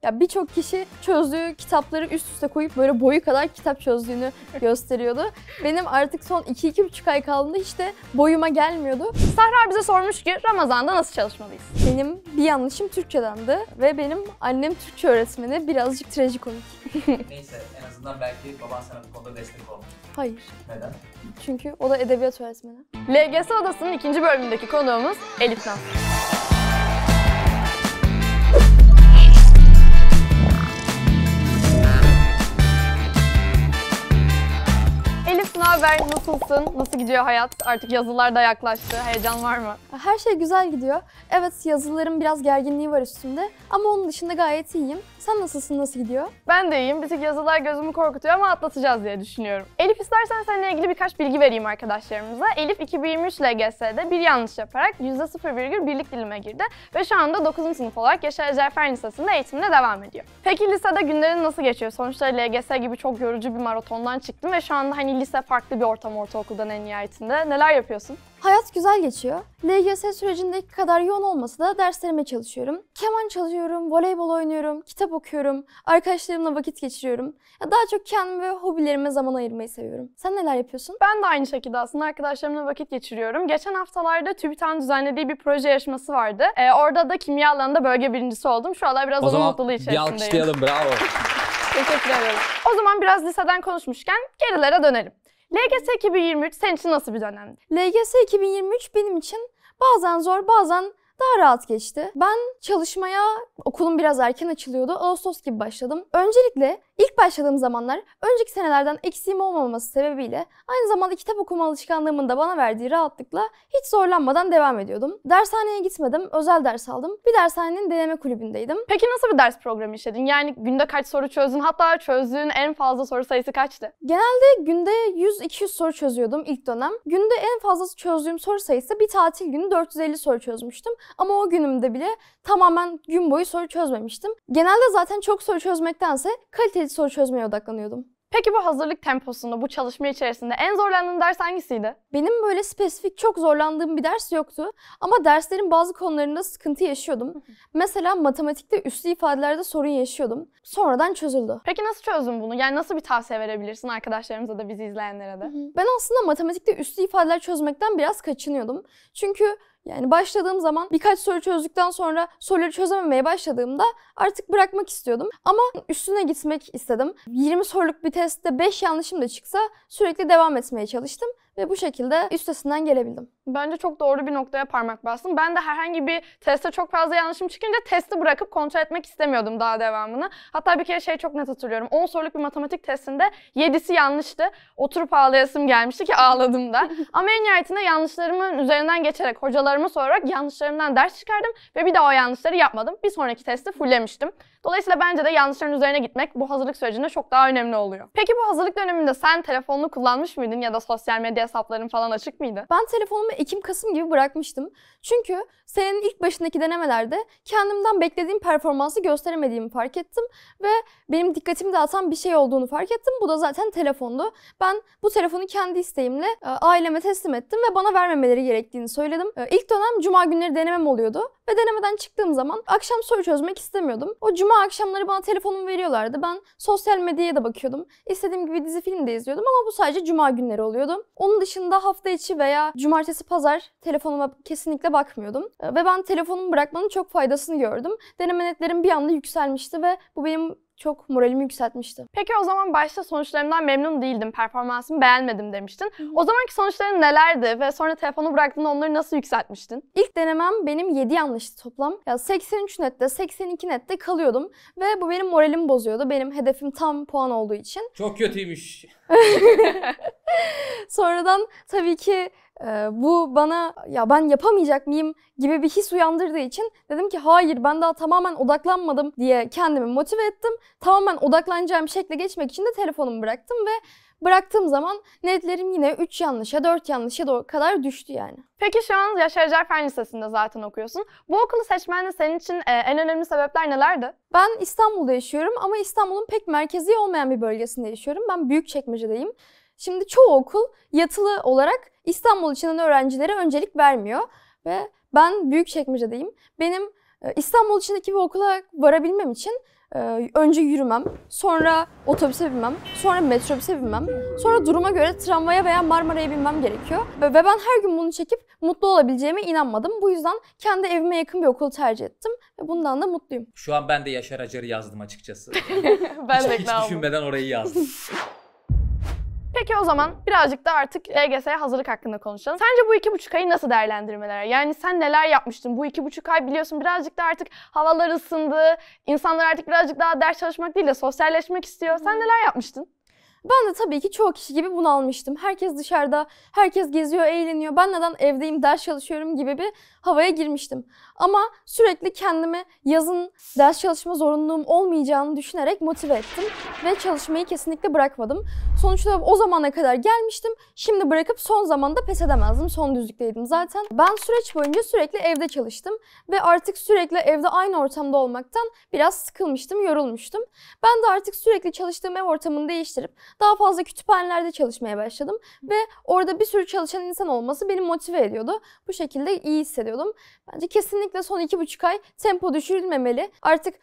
Ya birçok kişi çözdüğü kitapları üst üste koyup böyle boyu kadar kitap çözdüğünü gösteriyordu. Benim artık son 2-2,5 ay kaldığında hiç de boyuma gelmiyordu. Sahra bize sormuş ki Ramazan'da nasıl çalışmalıyız? Benim bir yanlışım Türkçedendi ve benim annem Türkçe öğretmeni, birazcık trajikomik. Neyse, en azından belki baban sana bu konuda destek oldu. Hayır. Neden? Çünkü o da edebiyat öğretmeni. LGS Odası'nın 2. bölümündeki konuğumuz Elif Naz. Elif, ne haber? Nasılsın? Nasıl gidiyor hayat? Artık yazılar da yaklaştı. Heyecan var mı? Her şey güzel gidiyor. Evet, yazıların biraz gerginliği var üstümde ama onun dışında gayet iyiyim. Sen nasılsın, nasıl gidiyor? Ben de iyiyim. Bir tık yazılar gözümü korkutuyor ama atlatacağız diye düşünüyorum. Elif, istersen seninle ilgili birkaç bilgi vereyim arkadaşlarımıza. Elif 2023 LGS'de bir yanlış yaparak %0,1'lik dilime girdi ve şu anda 9. sınıf olarak Yaşar Ecevher Lisesi'nde eğitimine devam ediyor. Peki lisede günlerin nasıl geçiyor? Sonuçta LGS gibi çok yorucu bir maratondan çıktım ve şu anda hani lise farklı bir ortam, ortaokuldan en nihayetinde. Neler yapıyorsun? Hayat güzel geçiyor. LGS sürecindeki kadar yoğun olmasa da derslerime çalışıyorum. Keman çalıyorum, voleybol oynuyorum, kitap okuyorum, arkadaşlarımla vakit geçiriyorum. Daha çok kendime ve hobilerime zaman ayırmayı seviyorum. Sen neler yapıyorsun? Ben de aynı şekilde aslında arkadaşlarımla vakit geçiriyorum. Geçen haftalarda TÜBİTAK'ın düzenlediği bir proje yarışması vardı. Orada da kimya alanında bölge birincisi oldum. Şu aralar biraz onun mutluluğu içerisindeyim. O zaman bir alkışlayalım, bravo. Teşekkür ederim. O zaman biraz liseden konuşmuşken gerilere dönelim. LGS 2023 senin için nasıl bir dönemdi? LGS 2023 benim için bazen zor, bazen daha rahat geçti. Ben çalışmaya, okulum biraz erken açılıyordu. Ağustos gibi başladım. Öncelikle ilk başladığım zamanlar önceki senelerden eksiğim olmaması sebebiyle aynı zamanda kitap okuma alışkanlığımın da bana verdiği rahatlıkla hiç zorlanmadan devam ediyordum. Dershaneye gitmedim, özel ders aldım. Bir dershanenin deneme kulübündeydim. Peki nasıl bir ders programı işledin? Yani günde kaç soru çözdün? Hatta çözdüğün en fazla soru sayısı kaçtı? Genelde günde 100-200 soru çözüyordum ilk dönem. Günde en fazla çözdüğüm soru sayısı bir tatil günü 450 soru çözmüştüm. Ama o günümde bile tamamen gün boyu soru çözmemiştim. Genelde zaten çok soru çözmektense kaliteli soru çözmeye odaklanıyordum. Peki bu hazırlık temposunda, bu çalışma içerisinde en zorlandığın ders hangisiydi? Benim böyle spesifik çok zorlandığım bir ders yoktu. Ama derslerin bazı konularında sıkıntı yaşıyordum. Mesela matematikte üslü ifadelerde sorun yaşıyordum. Sonradan çözüldü. Peki nasıl çözdün bunu? Yani nasıl bir tavsiye verebilirsin arkadaşlarımıza da, bizi izleyenlere de? Ben aslında matematikte üslü ifadeler çözmekten biraz kaçınıyordum. Çünkü yani başladığım zaman birkaç soru çözdükten sonra soruları çözememeye başladığımda artık bırakmak istiyordum. Ama üstüne gitmek istedim. 20 soruluk bir testte 5 yanlışım da çıksa sürekli devam etmeye çalıştım. Ve bu şekilde üstesinden gelebildim. Bence çok doğru bir noktaya parmak bastın. Ben de herhangi bir testte çok fazla yanlışım çıkınca testi bırakıp kontrol etmek istemiyordum daha devamını. Hatta bir kere çok net hatırlıyorum. 10 soruluk bir matematik testinde 7'si yanlıştı. Oturup ağlayasım gelmişti ki ağladım da. Ama en nihayetinde yanlışlarımın üzerinden geçerek, hocalarıma sorarak yanlışlarımdan ders çıkardım ve bir daha o yanlışları yapmadım. Bir sonraki testi fullemiştim. Dolayısıyla bence de yanlışların üzerine gitmek bu hazırlık sürecinde çok daha önemli oluyor. Peki bu hazırlık döneminde sen telefonunu kullanmış mıydın ya da sosyal medya hesapların falan açık mıydı? Ben telefonumu Ekim-Kasım gibi bırakmıştım. Çünkü senenin ilk başındaki denemelerde kendimden beklediğim performansı gösteremediğimi fark ettim ve benim dikkatimi dağıtan bir şey olduğunu fark ettim. Bu da zaten telefondu. Ben bu telefonu kendi isteğimle aileme teslim ettim ve bana vermemeleri gerektiğini söyledim. İlk dönem cuma günleri denemem oluyordu ve denemeden çıktığım zaman akşam soru çözmek istemiyordum. O cuma akşamları bana telefonumu veriyorlardı. Ben sosyal medyaya da bakıyordum. İstediğim gibi dizi film de izliyordum ama bu sadece cuma günleri oluyordu. Onun dışında hafta içi veya cumartesi pazar telefonuma kesinlikle bakmıyordum. Ve ben telefonumu bırakmanın çok faydasını gördüm. Deneme netlerim bir anda yükselmişti ve bu benim çok moralimi yükseltmişti. Peki o zaman başta sonuçlarımdan memnun değildim, performansımı beğenmedim demiştin. O zamanki sonuçların nelerdi ve sonra telefonu bıraktığında onları nasıl yükseltmiştin? İlk denemem benim 7 yanlıştı toplam. 83 nette, 82 nette kalıyordum ve bu benim moralimi bozuyordu. Benim hedefim tam puan olduğu için. Çok kötüymüş. Sonradan tabii ki bu bana ya ben yapamayacak mıyım gibi bir his uyandırdığı için dedim ki hayır, ben daha tamamen odaklanmadım diye kendimi motive ettim. Tamamen odaklanacağım şekle geçmek için de telefonumu bıraktım ve bıraktığım zaman netlerim yine 3 yanlışa 4 yanlışa kadar düştü yani. Peki şu an Yaşar Ecevher Lisesi'nde zaten okuyorsun. Bu okulu seçmende senin için en önemli sebepler nelerdi? Ben İstanbul'da yaşıyorum ama İstanbul'un pek merkezi olmayan bir bölgesinde yaşıyorum. Ben Büyükçekmece'deyim. Şimdi çoğu okul yatılı olarak İstanbul içinden öğrencilere öncelik vermiyor ve ben Büyükçekmece'deyim. Benim İstanbul içindeki bir okula varabilmem için önce yürümem, sonra otobüse binmem, sonra metrobüse binmem, sonra duruma göre tramvaya veya Marmara'ya binmem gerekiyor. Ve ben her gün bunu çekip mutlu olabileceğime inanmadım. Bu yüzden kendi evime yakın bir okulu tercih ettim ve bundan da mutluyum. Şu an ben de Yaşar Acar'ı yazdım açıkçası. Ben de Hiç ikna oldum. düşünmeden orayı yazdım. Peki o zaman birazcık da artık LGS'ye hazırlık hakkında konuşalım. Sence bu 2,5 ayı nasıl değerlendirmeler? Yani sen neler yapmıştın? Bu 2,5 ay biliyorsun birazcık da artık havalar ısındı. İnsanlar artık birazcık daha ders çalışmak değil de sosyalleşmek istiyor. Sen neler yapmıştın? Ben de tabii ki çoğu kişi gibi bunalmıştım. Herkes dışarıda, herkes geziyor, eğleniyor. Ben neden evdeyim, ders çalışıyorum gibi bir havaya girmiştim. Ama sürekli kendimi yazın ders çalışma zorunluluğum olmayacağını düşünerek motive ettim. Ve çalışmayı kesinlikle bırakmadım. Sonuçta o zamana kadar gelmiştim. Şimdi bırakıp son zamanda pes edemezdim. Son düzlükteydim zaten. Ben süreç boyunca sürekli evde çalıştım. Ve artık sürekli evde aynı ortamda olmaktan biraz sıkılmıştım, yorulmuştum. Ben de artık sürekli çalıştığım ev ortamını değiştirip daha fazla kütüphanelerde çalışmaya başladım. Ve orada bir sürü çalışan insan olması beni motive ediyordu. Bu şekilde iyi hissediyordum. Bence kesinlikle son 2,5 ay tempo düşürülmemeli. Artık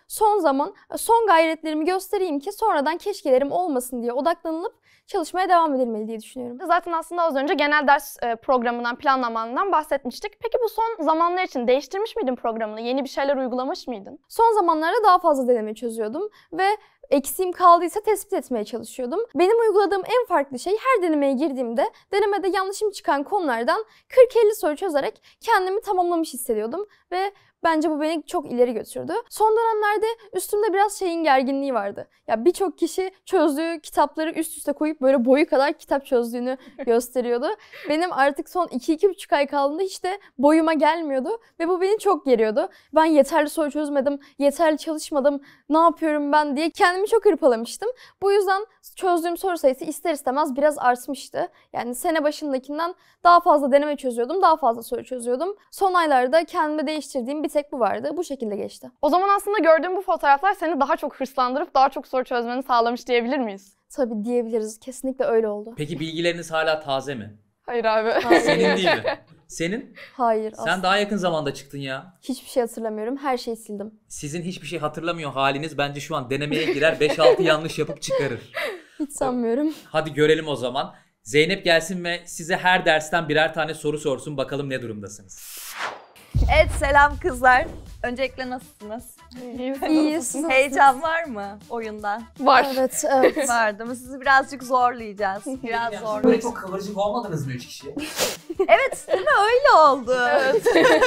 son gayretlerimi göstereyim ki sonradan keşkelerim olmasın diye odaklanılıp çalışmaya devam edilmeli diye düşünüyorum. Zaten aslında az önce genel ders programından, planlamandan bahsetmiştik. Peki bu son zamanlar için değiştirmiş miydin programını? Yeni bir şeyler uygulamış mıydın? Son zamanlarda daha fazla deneme çözüyordum ve eksiğim kaldıysa tespit etmeye çalışıyordum. Benim uyguladığım en farklı şey her denemeye girdiğimde denemede yanlışım çıkan konulardan 40-50 soru çözerek kendimi tamamlamış hissediyordum ve bence bu beni çok ileri götürdü. Son dönemlerde üstümde biraz şeyin gerginliği vardı. Ya birçok kişi çözdüğü kitapları üst üste koyup böyle boyu kadar kitap çözdüğünü gösteriyordu. Benim artık son 2-2,5 ay kaldığında hiç de boyuma gelmiyordu ve bu beni çok geriyordu. Ben yeterli soru çözmedim, yeterli çalışmadım, ne yapıyorum ben diye kendimi çok hırpalamıştım. Bu yüzden çözdüğüm soru sayısı ister istemez biraz artmıştı. Yani sene başındakinden daha fazla deneme çözüyordum, daha fazla soru çözüyordum. Son aylarda kendime değiştirdiğim bir tek bu vardı. Bu şekilde geçti. O zaman aslında gördüğüm bu fotoğraflar seni daha çok hırslandırıp daha çok soru çözmeni sağlamış diyebilir miyiz? Tabii diyebiliriz. Kesinlikle öyle oldu. Peki bilgileriniz hala taze mi? Hayır abi. Senin değil mi? Senin? Hayır. Sen daha yakın zamanda çıktın ya. Hiçbir şey hatırlamıyorum. Her şeyi sildim. Sizin hiçbir şey hatırlamıyor haliniz bence şu an denemeye girer 5-6 yanlış yapıp çıkarır. Hiç sanmıyorum. Hadi görelim o zaman. Zeynep gelsin ve size her dersten birer tane soru sorsun. Bakalım ne durumdasınız. Evet, selam kızlar. Öncelikle nasılsınız? İyiyiz. Heyecan var mı oyundan? Var. Evet, evet. Vardı mı? Sizi birazcık zorlayacağız. Biraz Böyle zorlayacağız. çok kıvırcık olmadınız mı 3 kişi? Evet, değil mi? Öyle oldu. Evet.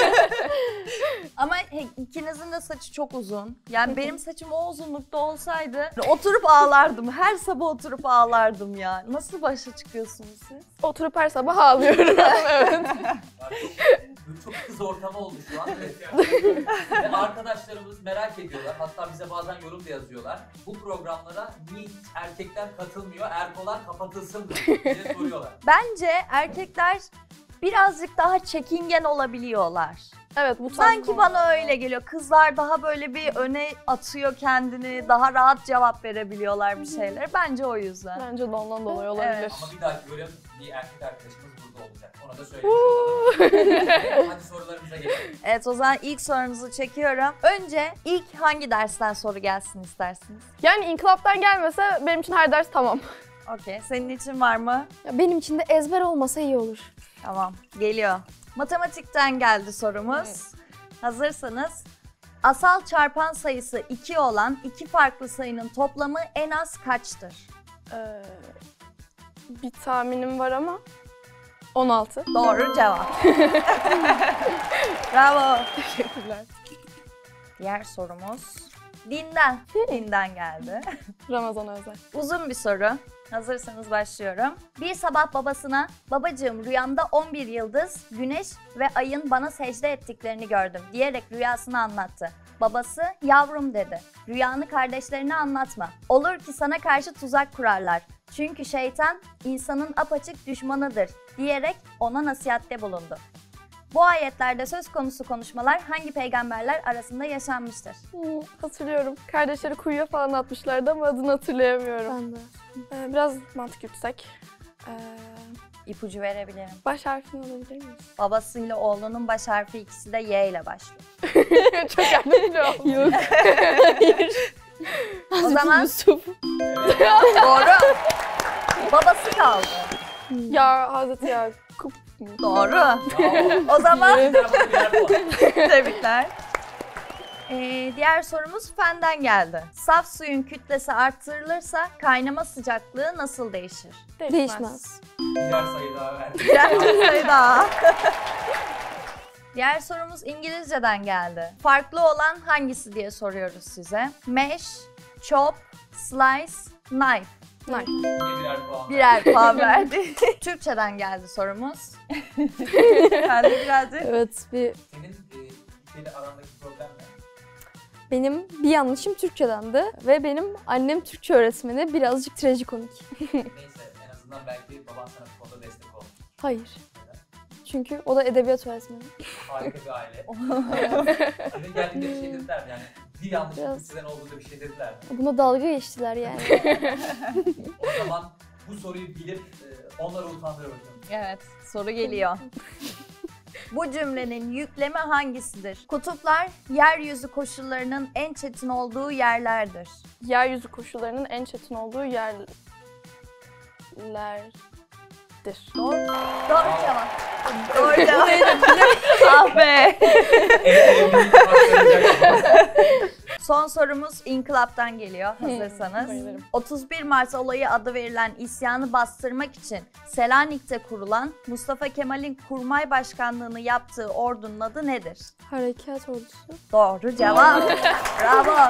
Ama ikinizin de saçı çok uzun. Yani benim saçım o uzunlukta olsaydı oturup ağlardım. Her sabah oturup ağlardım ya. Nasıl başa çıkıyorsunuz siz? Oturup her sabah ağlıyorum. Evet. Çok kız ortamı oldu şu an. Ve arkadaşlarımız merak ediyorlar. Hatta bize bazen yorum da yazıyorlar. Bu programlara niye erkekler katılmıyor? Erkolar kapatılsın diye soruyorlar. Bence erkekler birazcık daha çekingen olabiliyorlar. Evet, bu tarz Sanki bana öyle geliyor. Kızlar daha böyle bir öne atıyor kendini, daha rahat cevap verebiliyorlar bir şeylere. Bence o yüzden. Bence de ondan dolayı olabilir. Evet. Ama bir dahaki bölüm bir erkek arkadaşımız burada olacak. Ona da söylemiş olalım. Hadi sorularımıza geçelim. Evet, o zaman ilk sorunuzu çekiyorum. Önce ilk hangi dersten soru gelsin istersiniz? Yani inkılaptan gelmese benim için her ders tamam. Okey, senin için var mı? Ya benim için de ezber olmasa iyi olur. Tamam, geliyor. Matematikten geldi sorumuz. Hazırsanız. Asal çarpan sayısı 2 olan iki farklı sayının toplamı en az kaçtır? Bir tahminim var ama 16. Doğru cevap. Bravo. Teşekkürler. Diğer sorumuz dinden geldi. Ramazan özel. Uzun bir soru. Hazırsanız başlıyorum. Bir sabah babasına, babacığım rüyamda 11 yıldız, güneş ve ayın bana secde ettiklerini gördüm diyerek rüyasını anlattı. Babası, yavrum dedi, rüyanı kardeşlerine anlatma. Olur ki sana karşı tuzak kurarlar. Çünkü şeytan insanın apaçık düşmanıdır diyerek ona nasihatte bulundu. Bu ayetlerde söz konusu konuşmalar hangi peygamberler arasında yaşanmıştır? Hatırlıyorum. Kardeşleri kuyuya falan atmışlardı ama adını hatırlayamıyorum. Ben de. Biraz mantık yürütsek. İpucu verebilirim. Baş harfini alabilir miyiz? Babasıyla oğlunun baş harfi ikisi de Y ile başlıyor. Çok yardımcı oldu. Yok. zaman Yusuf. doğru. Babası kaldı. Ya Hazreti Yakup. Doğru. Bravo. O zaman Bir tarafa birer puan. tebrikler. Diğer sorumuz fenden geldi. Saf suyun kütlesi arttırılırsa kaynama sıcaklığı nasıl değişir? Değişmez. Birer sayı daha verdim. Birer sayı daha. Diğer sorumuz İngilizceden geldi. Farklı olan hangisi diye soruyoruz size. Mash, chop, slice, knife. Yine birer puan. Birer puan verdi. Türkçeden geldi sorumuz. Ben de birazcık. Evet, Senin ülkeyle arandaki problem ne? benim bir yanlışım Türkçedendi ve benim annem Türkçe öğretmeni, birazcık trajikomik. Neyse en azından belki baban sana bu konuda destek oldu. Hayır. Çünkü o da edebiyat öğretmeni. Harika bir aile. Senin geldiğinde bir şey dediler mi? Yani bir yanlış Biraz. sizden olduğunda bir şey dediler mi? Buna dalga geçtiler yani. O zaman bu soruyu bilip onları utandır bakalım. Evet, soru geliyor. Bu cümlenin yüklemi hangisidir? Kutuplar, yeryüzü koşullarının en çetin olduğu yerlerdir. Yeryüzü koşullarının en çetin olduğu yerlerdir. Doğru. Doğru cevap. Doğru cevap. Ah be. En büyük aktaracak. Son sorumuz İnkılap'tan geliyor hazırsanız. bayılırım. 31 Mart olayı adı verilen isyanı bastırmak için Selanik'te kurulan Mustafa Kemal'in kurmay başkanlığını yaptığı ordunun adı nedir? Harekat ordusu. Doğru cevap. Bravo.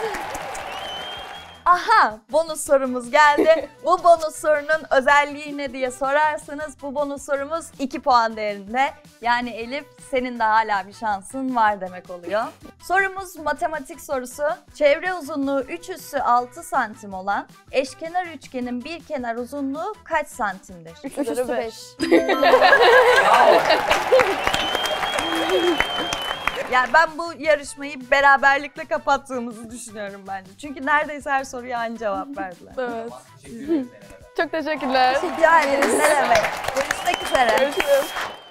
Aha, bonus sorumuz geldi. Bu bonus sorunun özelliği ne diye sorarsanız bu bonus sorumuz 2 puan değerinde. Yani Elif, senin de hala bir şansın var demek oluyor. Sorumuz matematik sorusu. Çevre uzunluğu 3 üssü 6 santim olan eşkenar üçgenin bir kenar uzunluğu kaç santimdir? 3 üstü 5. Bravo. Yani ben bu yarışmayı beraberlikle kapattığımızı düşünüyorum bence. Çünkü neredeyse her soruya aynı cevap verdiler. Evet. Teşekkür ederim Zeynep'e. Çok teşekkürler. Rica ederiz. Ne demek? Görüşmek üzere. Görüşürüz.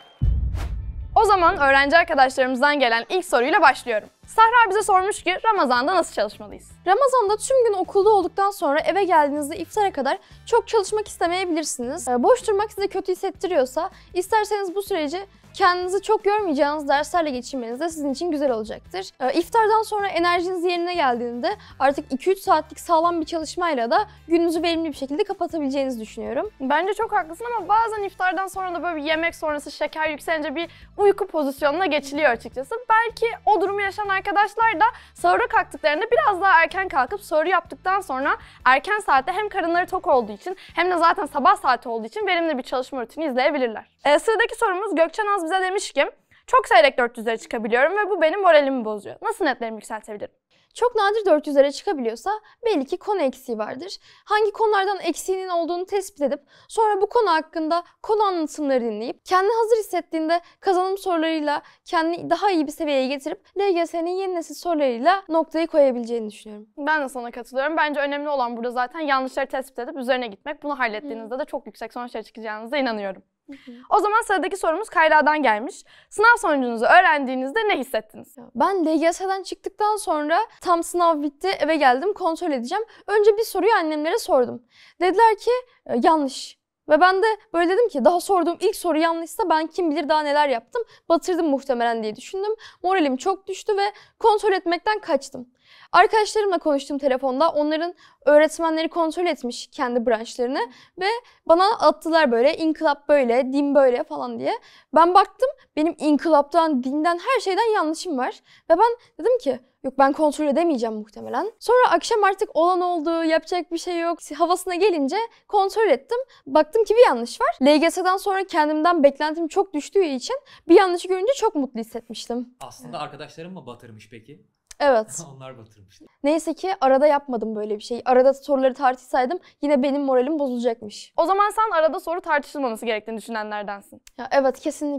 O zaman öğrenci arkadaşlarımızdan gelen ilk soruyla başlıyorum. Sahra bize sormuş ki Ramazan'da nasıl çalışmalıyız? Ramazan'da tüm gün okulda olduktan sonra eve geldiğinizde iftara kadar çok çalışmak istemeyebilirsiniz. Boş durmak size kötü hissettiriyorsa isterseniz bu süreci kendinizi çok yormayacağınız derslerle geçirmeniz de sizin için güzel olacaktır. İftardan sonra enerjiniz yerine geldiğinde artık 2-3 saatlik sağlam bir çalışmayla da gününüzü verimli bir şekilde kapatabileceğinizi düşünüyorum. Bence çok haklısın ama bazen iftardan sonra da böyle bir yemek sonrası şeker yükselince bir uyku pozisyonuna geçiliyor açıkçası. Belki o durumu yaşayan arkadaşlar da sahura kalktıklarında biraz daha erken kalkıp sahuru yaptıktan sonra erken saatte hem karınları tok olduğu için hem de zaten sabah saati olduğu için verimli bir çalışma rutini izleyebilirler. Sıradaki sorumuz Gökçen Az bize demiş ki çok seyrek 400'lere çıkabiliyorum ve bu benim moralimi bozuyor. Nasıl netlerimi yükseltebilirim? Çok nadir 400'lere çıkabiliyorsa belli ki konu eksiği vardır. Hangi konulardan eksiğinin olduğunu tespit edip sonra bu konu hakkında konu anlatımları dinleyip kendini hazır hissettiğinde kazanım sorularıyla kendini daha iyi bir seviyeye getirip LGS'nin yeni nesil sorularıyla noktayı koyabileceğini düşünüyorum. Ben de sana katılıyorum. Bence önemli olan burada zaten yanlışları tespit edip üzerine gitmek. Bunu hallettiğinizde de çok yüksek sonuçlara çıkacağınıza inanıyorum. O zaman sıradaki sorumuz Kayra'dan gelmiş. Sınav sonucunuzu öğrendiğinizde ne hissettiniz? Ben LGS'den çıktıktan sonra tam sınav bitti, eve geldim, kontrol edeceğim. Önce bir soruyu annemlere sordum. Dediler ki yanlış. Ve ben de böyle dedim ki daha sorduğum ilk soru yanlışsa ben kim bilir daha neler yaptım. Batırdım muhtemelen diye düşündüm. Moralim çok düştü ve kontrol etmekten kaçtım. Arkadaşlarımla konuştum telefonda. Onların öğretmenleri kontrol etmiş kendi branşlarını ve bana attılar böyle inkılap böyle, din böyle falan diye. Ben baktım benim inkılaptan, dinden her şeyden yanlışım var. Ve ben dedim ki yok ben kontrol edemeyeceğim muhtemelen. Sonra akşam artık olan oldu, yapacak bir şey yok havasına gelince kontrol ettim. Baktım ki bir yanlış var. LGS'den sonra kendimden beklentim çok düştüğü için bir yanlışı görünce çok mutlu hissetmiştim. Aslında arkadaşlarım mı batırmış peki? Evet. Onlar batırmış. Neyse ki arada yapmadım böyle bir şey. Arada soruları tartışsaydım yine benim moralim bozulacakmış. O zaman sen arada soru tartışılmaması gerektiğini düşünenlerdensin. Ya evet kesinlikle.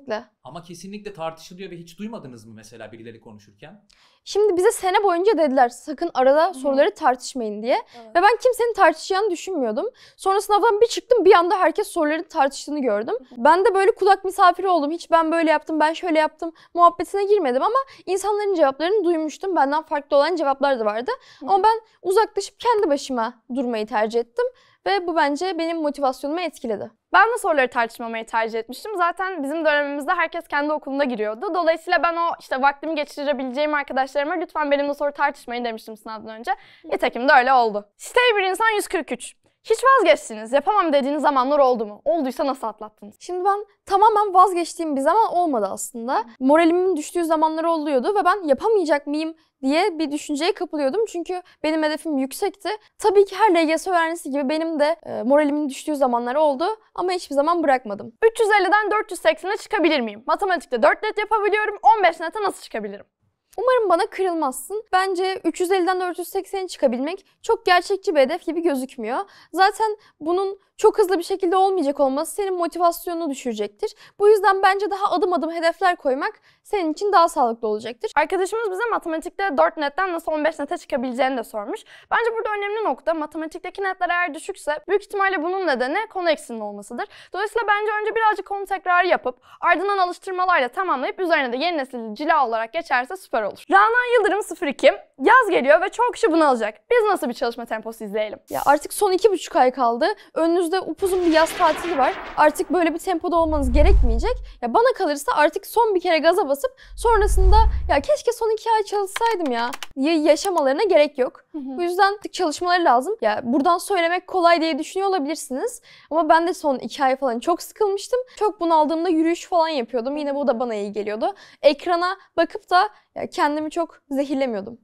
Ama kesinlikle tartışılıyor ve hiç duymadınız mı mesela birileri konuşurken? Şimdi bize sene boyunca dediler sakın arada soruları tartışmayın diye. Evet. Ve ben kimsenin tartışacağını düşünmüyordum. Sonra sınavdan bir çıktım, bir anda herkes soruların tartıştığını gördüm. Ben de böyle kulak misafiri oldum. Hiç ben böyle yaptım, ben şöyle yaptım muhabbetine girmedim ama insanların cevaplarını duymuştum. Benden farklı olan cevaplar da vardı. Ama ben uzaklaşıp kendi başıma durmayı tercih ettim. Ve bu bence benim motivasyonumu etkiledi. Ben de soruları tartışmamayı tercih etmiştim. Zaten bizim dönemimizde herkes kendi okuluna giriyordu. Dolayısıyla ben o işte vaktimi geçirebileceğim arkadaşlarıma lütfen benimle soru tartışmayın demiştim sınavdan önce. Nitekim de öyle oldu. Stay bir insan 143. Hiç vazgeçtiniz, yapamam dediğiniz zamanlar oldu mu? Olduysa nasıl atlattınız? Şimdi ben tamamen vazgeçtiğim bir zaman olmadı aslında. Moralimin düştüğü zamanlar oluyordu ve ben yapamayacak mıyım diye bir düşünceye kapılıyordum. Çünkü benim hedefim yüksekti. Tabii ki her LGS öğrencisi gibi benim de moralimin düştüğü zamanlar oldu ama hiçbir zaman bırakmadım. 350'den 480'e çıkabilir miyim? Matematikte 4 net yapabiliyorum, 15 nete nasıl çıkabilirim? Umarım bana kırılmazsın. Bence 350'den 480'e çıkabilmek çok gerçekçi bir hedef gibi gözükmüyor. Zaten bunun çok hızlı bir şekilde olmayacak olması senin motivasyonunu düşürecektir. Bu yüzden bence daha adım adım hedefler koymak senin için daha sağlıklı olacaktır. Arkadaşımız bize matematikte 4 netten nasıl 15 nete çıkabileceğini de sormuş. Bence burada önemli nokta matematikteki netler eğer düşükse büyük ihtimalle bunun nedeni konu eksiğinin olmasıdır. Dolayısıyla bence önce birazcık konu tekrarı yapıp ardından alıştırmalarla tamamlayıp üzerine de yeni nesil cila olarak geçerse süper olur. Rana Yıldırım 02. Yaz geliyor ve çok kişi bunu alacak. Biz nasıl bir çalışma temposu izleyelim? Ya artık son 2,5 ay kaldı. Önünüzde upuzun bir yaz tatili var. Artık böyle bir tempoda olmanız gerekmeyecek. Ya bana kalırsa artık son bir kere gaza basıp sonrasında ya keşke son 2 ay çalışsaydım ya diye yaşamalarına gerek yok. Bu yüzden çalışmaları lazım. Ya buradan söylemek kolay diye düşünüyor olabilirsiniz. Ama ben de son 2 ay falan çok sıkılmıştım. Çok bunaldığımda yürüyüş falan yapıyordum. Yine bu da bana iyi geliyordu. Ekrana bakıp da ya kendimi çok zehirlemiyordum.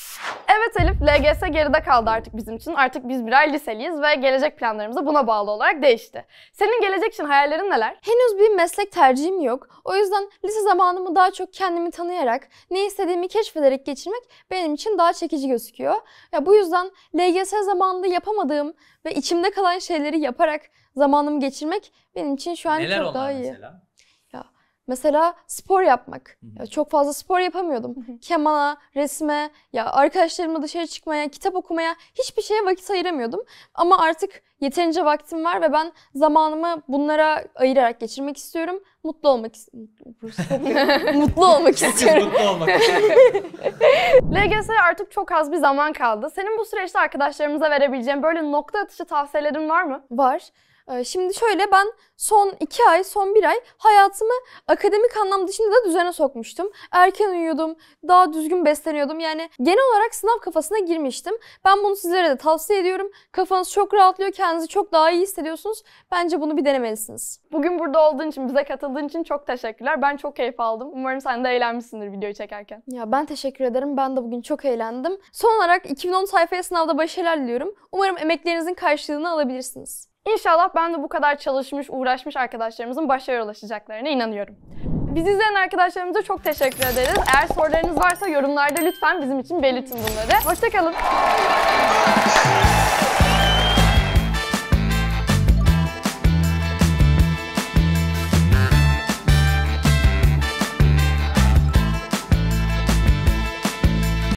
Evet Elif, LGS geride kaldı artık bizim için. Artık biz birer liseliyiz ve gelecek planlarımız da buna bağlı olarak değişti. Senin gelecek için hayallerin neler? Henüz bir meslek tercihim yok. O yüzden lise zamanımı daha çok kendimi tanıyarak, ne istediğimi keşfederek geçirmek benim için daha çekici gözüküyor. Ya bu yüzden LGS zamanında yapamadığım ve içimde kalan şeyleri yaparak zamanımı geçirmek benim için şu an Neler çok onlar daha iyi. mesela? Mesela spor yapmak. Ya çok fazla spor yapamıyordum. Kemana, resme, ya arkadaşlarımla dışarı çıkmaya, kitap okumaya hiçbir şeye vakit ayıramıyordum. Ama artık yeterince vaktim var ve ben zamanımı bunlara ayırarak geçirmek istiyorum. Mutlu olmak istiyorum. Mutlu olmak istiyorum. Mutlu olmak. LGS'ye artık çok az bir zaman kaldı. Senin bu süreçte arkadaşlarımıza verebileceğin böyle nokta atışı tavsiyelerin var mı? Var. Şimdi şöyle ben son 2 ay, son 1 ay hayatımı akademik anlam dışında da düzene sokmuştum. Erken uyuyordum, daha düzgün besleniyordum. Yani genel olarak sınav kafasına girmiştim. Ben bunu sizlere de tavsiye ediyorum. Kafanız çok rahatlıyor, kendinizi çok daha iyi hissediyorsunuz. Bence bunu bir denemelisiniz. Bugün burada olduğun için, bize katıldığın için çok teşekkürler. Ben çok keyif aldım. Umarım sen de eğlenmişsindir videoyu çekerken. Ya ben teşekkür ederim. Ben de bugün çok eğlendim. Son olarak 2010 sayfaya sınavda başarılar diliyorum. Umarım emeklerinizin karşılığını alabilirsiniz. İnşallah ben de bu kadar çalışmış, uğraşmış arkadaşlarımızın başarıya ulaşacaklarına inanıyorum. Bizi izleyen arkadaşlarımıza çok teşekkür ederiz. Eğer sorularınız varsa yorumlarda lütfen bizim için belirtin bunları. Hoşça kalın.